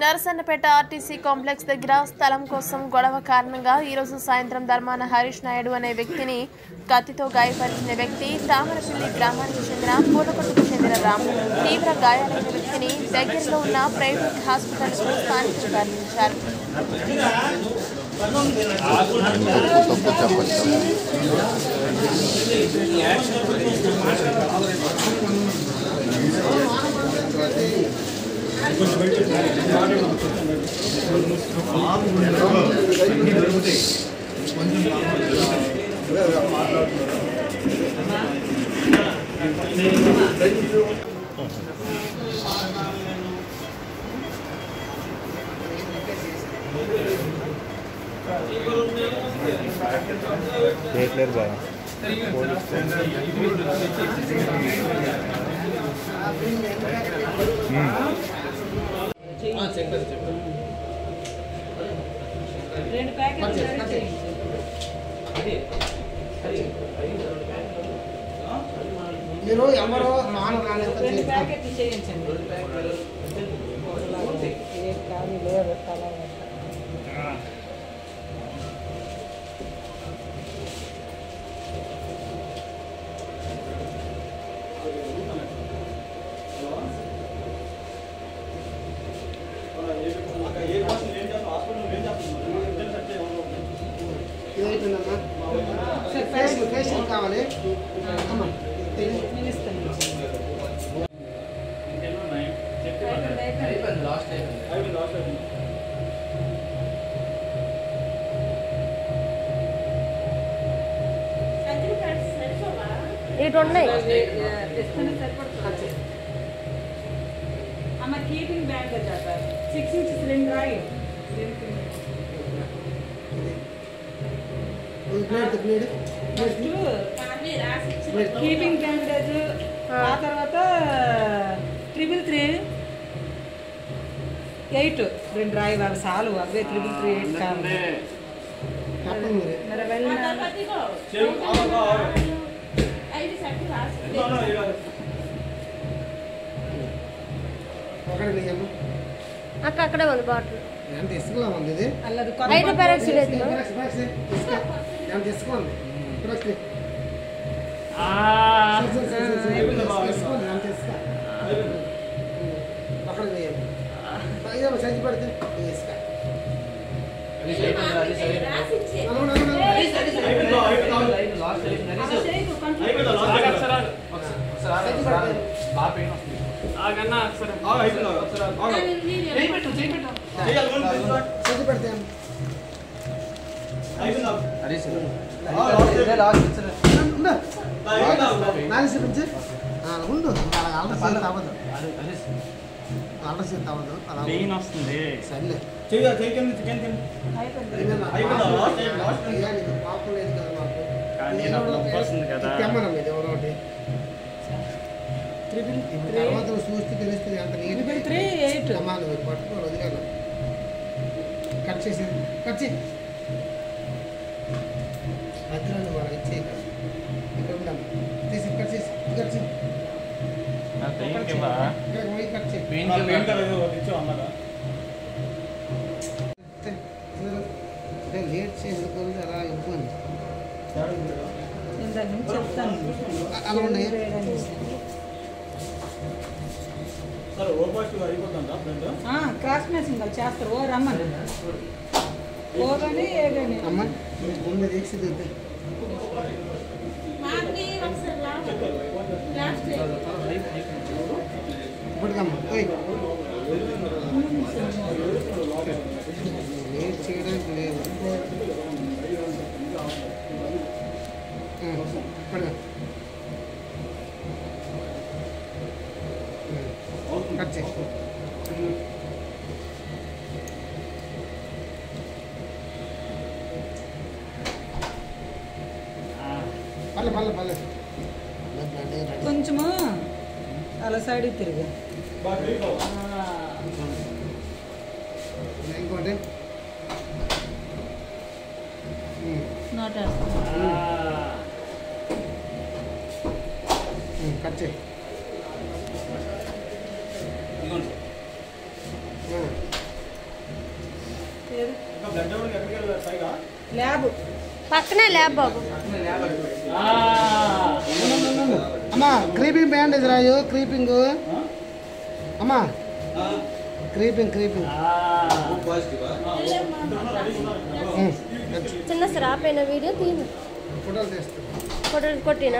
Narasannapeta RTC complex దగ్గర స్థలం కోసం గొడవ కారణంగా ఈ రోజు సాయంత్రం ధర్మాన హరీష్ నాయుడు అనే వ్యక్తిని కత్తితో గాయపరిచిన వ్యక్తి తామరపల్లి గ్రామానికి చెందిన పూలకొట్టుకు చెందిన రాము. తీవ్ర గాయాలైన వ్యక్తిని దగ్గరలో ఉన్న ప్రైవేట్ హాస్పిటల్కు స్థానికులు తరలించారు. మీరు ఎవరో మాను రాలేదు ప్యాకెట్ చేయించండి. ఫేషియల్ కావాలి. ఇటు ఉన్నాయి keeping bag 6 inch cylinder oil keeping bandage ఆ తర్వాత 333 8 రెండు రాయి వాళ్ళు చాలు అవే 333 8 కావాలి. అక్క అక్కడే ఉంది బాటిల్. తీసుకోవాలి ఇది తీసుకోండి. అక్కడ సజ్జి పడితే ఉండు ఆల్ట్రసేట్ అవ్వదు అలా వస్తుంది. సర్లే పాపం లేదు కదా మాకు తెమ్మనం ఇది ఒకటి తర్వాత చూస్తే తెలుస్తుంది. అంత నీట్ అమ్మాను పట్టుకో వదిలేను. కట్ చేసి మధ్యలో మనం ఇచ్చే ఇక్కడ తీసి కట్ చేసి లేట్ చేసేందుకు అలా ఇబ్బంది అలా ఉన్నాయి. క్రాస్ మ్యాచింగ్ చేస్తారు. ఓ రమ్మని ఓ కానీ ఏ కానీ అమ్మ ముందు తీసి ఇప్పటికమ్మా లేట్ చేయడానికి లేదు. ఇప్పటిగా కట్ చేయి. పర్లేదు కొంచెము అలా సైడ్ తిరిగి ఇంకోటి నోట్ కట్ చేయి. ల్యాబ్ పక్కనే ల్యాబ్ బాబు. అమ్మా క్రీపింగ్ బ్యాండేజ్ రాయు. క్రీపింగ్ అమ్మా, క్రీపింగ్ చిన్న స్రాప్ అయిన వీడియో తీను. ఫోటోలు తీస్తా. ఫోటోలు కొట్టినా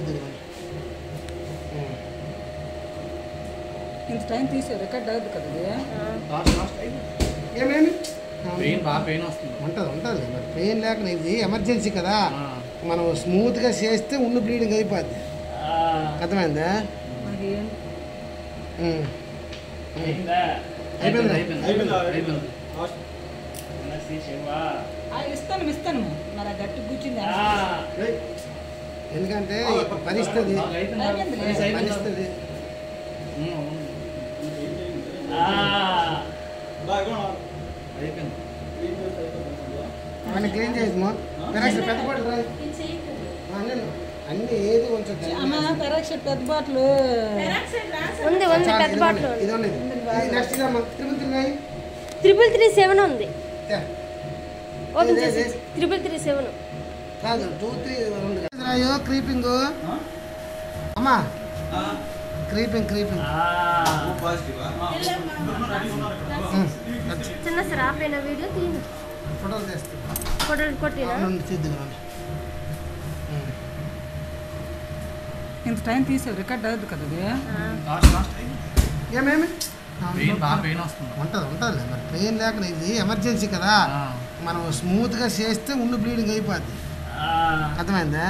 ఇంత టైం తీసే రికార్డ్ అవ్వదు కదా ఇది. ఏమేమి ఉంటుంది మరి పెయిన్ లేక ఇది ఎమర్జెన్సీ కదా, మనం స్మూత్గా చేస్తే ఉండు బ్లీడింగ్ అయిపోద్ది. అర్థమైందా? ఇస్తాను మరి గట్టి కూర్చుంది. ఎందుకంటే పరిస్థితి క్లీన్ చేయమా. పెద్ద బాటిల్ రాయి. అన్ని ఏది కొంచెం పెరాక్సైడ్ పెద్ద బాటిల్ ఉంది. పెద్ద బాటిల్ ఇది ఉన్నది. నెక్స్ట్ 337 ఉంది. ఓపెన్ చేసి 337 కాదు 2 3 రాయు. క్రీపింగ్ అమ్మా, క్రీపింగ్ చిన్న స్రాప్ అయిన వీడియో తీను. ఫోటోలు తీస్తా. ఫోటోలు కొట్టినా ఇంత టైం తీసే రికార్డ్ అవ్వదు కదా ఇది. ఏమేమి ఉంటుంది మరి పెయిన్ లేక ఇది ఎమర్జెన్సీ కదా, మనం స్మూత్గా చేస్తే ఉండు బ్లీడింగ్ అయిపోద్ది. అర్థమైందా?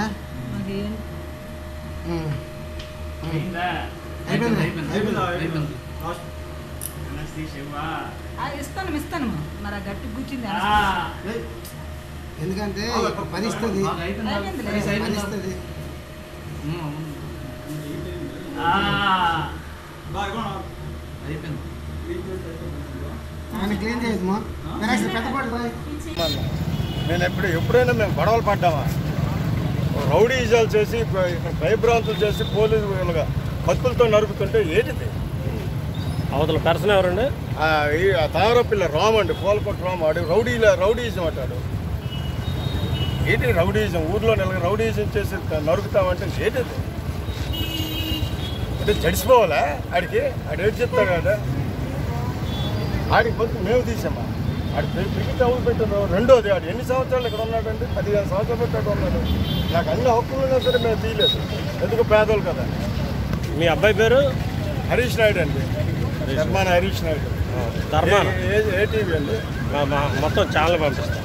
ఇస్తాను మరి గట్టి కూర్చుంది. ఎందుకంటే పరిస్థితి క్లీన్ చేయమా. పెద్ద బాటిల్ రాయి. నేను ఎప్పుడైనా మేము గొడవలు పడ్డామా? రౌడీజాలు చేసి భయభ్రాంతులు చేసి పోలీసులుగా కత్తులతో నరుకుతుంటే ఏంటిది? అవతల పర్సన్ ఎవరండి? తారో పిల్ల రామ్ అండి, పోలకొట్టు రామ్. ఆడు రౌడీజం అంటాడు. ఏంటి రౌడీజం? ఊర్లో రౌడీజం చేసి నరుకుతామంటే ఏంటిది? అంటే జడిసిపోవాలా ఆడికి? ఆడు ఏడు చెప్తాడు కదా. ఆడికి పొద్దు మేము తీసామా? ఆడు పెరిగి తవ్వులు పెట్టాడు. రెండోది ఆడు ఎన్ని సంవత్సరాలు ఇక్కడ ఉన్నాడంటే 15 సంవత్సరాలు పెట్టాడు ఉన్నాడు. నాకు అన్ని హక్కులు ఉన్నా సరే మేము తీయలేదు. ఎందుకు పేదోళ్ళు కదా. మీ అబ్బాయి పేరు? హరీష్ నాయుడు అండి. హరీష్ నాయుడు. ధర్మాన ఏ టీవీ అండి? మొత్తం ఛానల్ పంపిస్తాం.